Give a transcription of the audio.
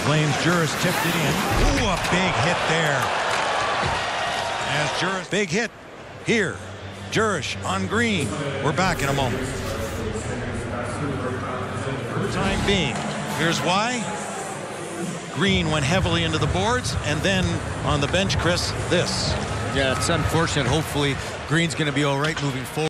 Flames Juris tipped it in. Ooh, a big hit there. As Juris, big hit here. Juris on Green. We're back in a moment. For the time being, here's why. Green went heavily into the boards, and then on the bench, Chris, this. Yeah, it's unfortunate. Hopefully, Green's going to be all right moving forward.